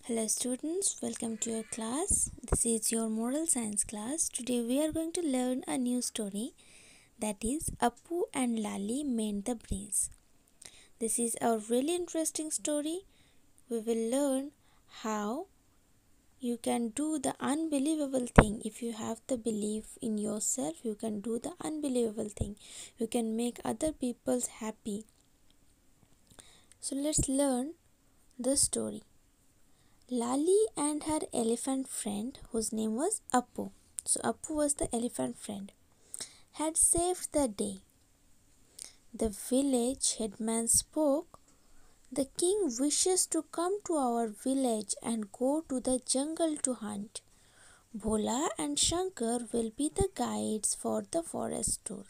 Hello students, welcome to your class. This is your moral science class. Today we are going to learn a new story, that is Appu and Lali mend the breeze. This is a really interesting story. We will learn how you can do the unbelievable thing. If you have the belief in yourself, you can do the unbelievable thing. You can make other people happy. So let's learn the story. Lali and her elephant friend, whose name was Appu, so Appu was the elephant friend, had saved the day. The village headman spoke. The king wishes to come to our village and go to the jungle to hunt. Bhola and Shankar will be the guides for the forest tour.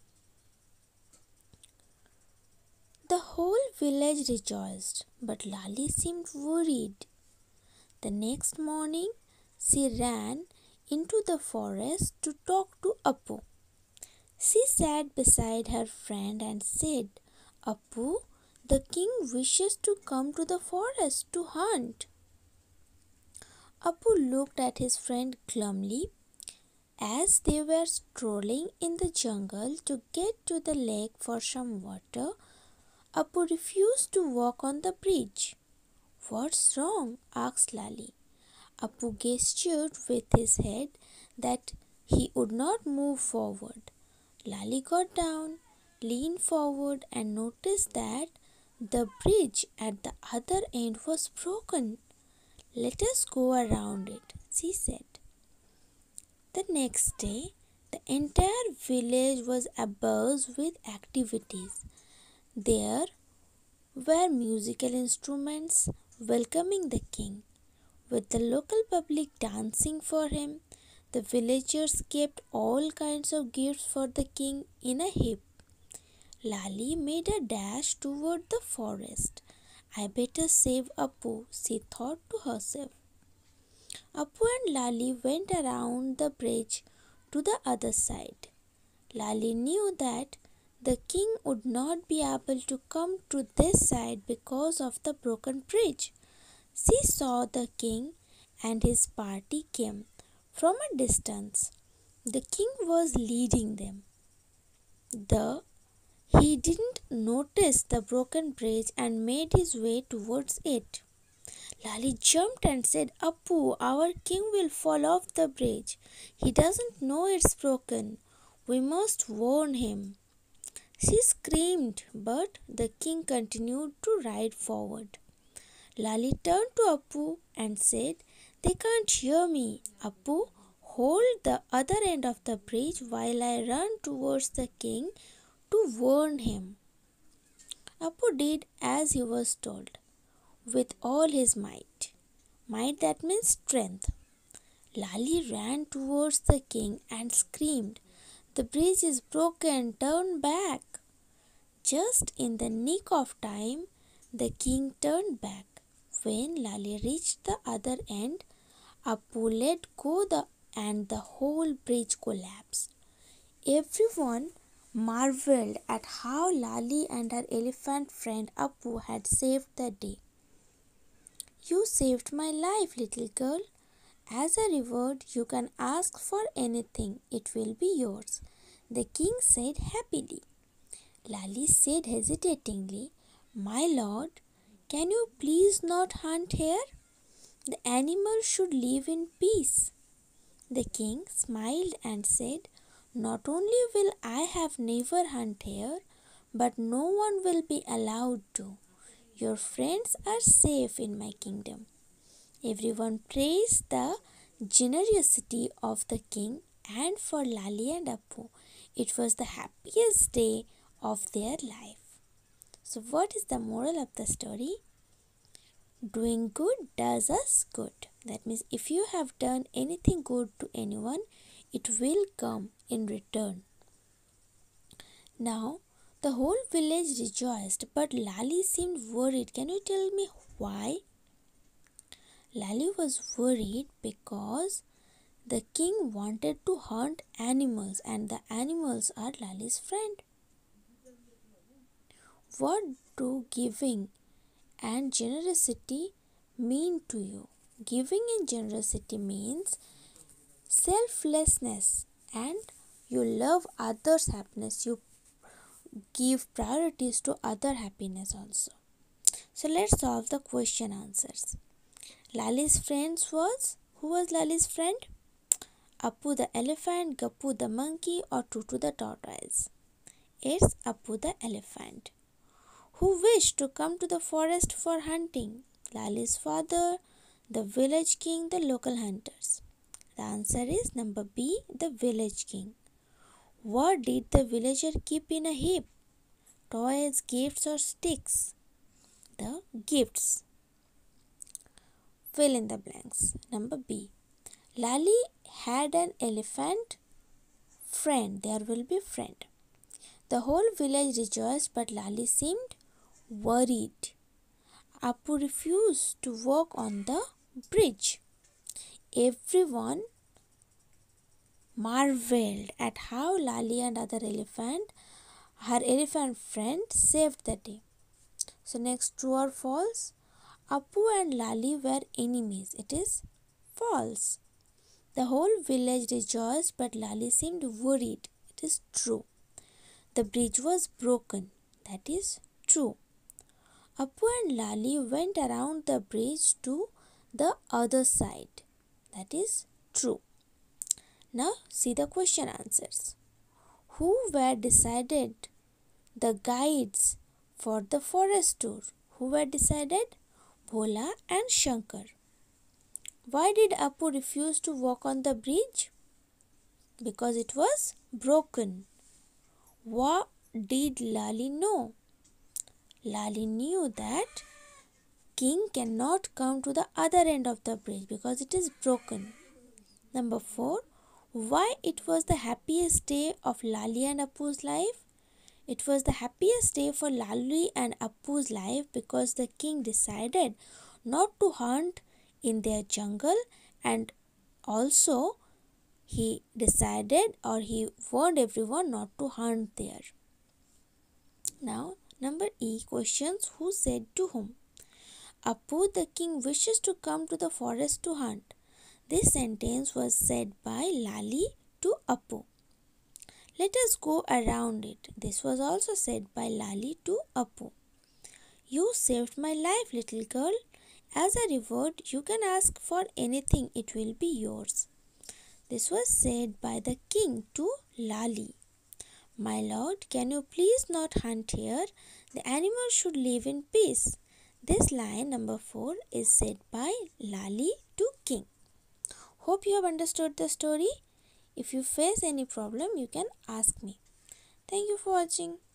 The whole village rejoiced, but Lali seemed worried. The next morning, she ran into the forest to talk to Appu. She sat beside her friend and said, Appu, the king wishes to come to the forest to hunt. Appu looked at his friend glumly. As they were strolling in the jungle to get to the lake for some water, Appu refused to walk on the bridge. What's wrong? Asked Lali. Appu gestured with his head that he would not move forward. Lali got down, leaned forward, and noticed that the bridge at the other end was broken. Let us go around it, she said. The next day, the entire village was abuzz with activities. There were musical instruments welcoming the king. With the local public dancing for him, the villagers kept all kinds of gifts for the king in a heap. Lali made a dash toward the forest. I better save Appu, she thought to herself. Appu and Lali went around the bridge to the other side. Lali knew that the king would not be able to come to this side because of the broken bridge. She saw the king and his party came from a distance. The king was leading them. He didn't notice the broken bridge and made his way towards it. Lali jumped and said, Appu, our king will fall off the bridge. He doesn't know it's broken. We must warn him. She screamed, but the king continued to ride forward. Lali turned to Appu and said, They can't hear me. Appu, hold the other end of the bridge while I run towards the king to warn him. Appu did as he was told, with all his might. Might, that means strength. Lali ran towards the king and screamed, The bridge is broken, turn back. Just in the nick of time, the king turned back. When Lali reached the other end, Appu let go and the whole bridge collapsed. Everyone marveled at how Lali and her elephant friend Appu had saved the day. You saved my life, little girl. As a reward, you can ask for anything. It will be yours, the king said happily. Lali said hesitatingly, My lord, can you please not hunt here? The animals should live in peace. The king smiled and said, Not only will I have never hunt here, but no one will be allowed to. Your friends are safe in my kingdom. Everyone praised the generosity of the king, and for Lali and Appu, it was the happiest day of their life. So, what is the moral of the story? Doing good does us good. That means if you have done anything good to anyone, it will come in return. Now, the whole village rejoiced, but Lali seemed worried. Can you tell me why? Lali was worried because the king wanted to hunt animals, and the animals are Lali's friend. What do giving and generosity mean to you? Giving in generosity means selflessness and you love others' happiness. You give priorities to other happiness also. So let's solve the question answers. Lali's friends was, who was Lali's friend? Appu the elephant, Gappu the monkey, or Tutu the tortoise? It's Appu the elephant. Who wished to come to the forest for hunting? Lali's father, the village king, the local hunters. The answer is number B, the village king. What did the villager keep in a heap? Toys, gifts, or sticks? The gifts. Fill in the blanks. Number B. Lali had an elephant friend. There will be friend. The whole village rejoiced, but Lali seemed worried. Appu refused to walk on the bridge. Everyone marveled at how Lali and her elephant friend saved the day. So next, true or false? Appu and Lali were enemies. It is false. The whole village rejoiced, but Lali seemed worried. It is true. The bridge was broken. That is true. Appu and Lali went around the bridge to the other side. That is true. Now see the question answers. Who were decided the guides for the forest tour? Who were decided? Bhola and Shankar. Why did Appu refuse to walk on the bridge? Because it was broken. What did Lali know? Lali knew that king cannot come to the other end of the bridge because it is broken. Number 4. Why it was the happiest day of Lali and Appu's life? It was the happiest day for Lali and Appu's life because the king decided not to hunt in their jungle, and also he decided or he warned everyone not to hunt there. Now number E questions, who said to whom? Appu the king wishes to come to the forest to hunt. This sentence was said by Lali to Appu. Let us go around it. This was also said by Lali to Appu. You saved my life, little girl. As a reward, you can ask for anything, it will be yours. This was said by the king to Lali. My lord, can you please not hunt here? The animals should live in peace. This line, number 4, is said by Lali to king. Hope you have understood the story. If you face any problem, you can ask me. Thank you for watching.